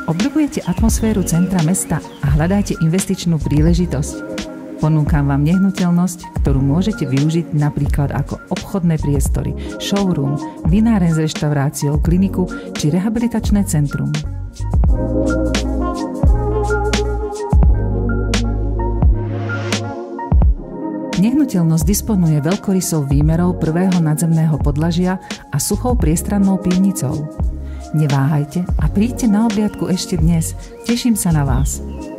Obľubujete atmosféru centra mesta a hľadáte investičnú príležitosť? Ponúkam vám nehnuteľnosť, ktorú môžete využiť napríklad ako obchodné priestory, showroom, vináren s reštauráciou, kliniku či rehabilitačné centrum. Nehnuteľnosť disponuje veľkorysou výmerou prvého nadzemného podlažia a suchou priestrannou pivnicou. Neváhajte a príďte na obliadku ešte dnes. Teším sa na vás.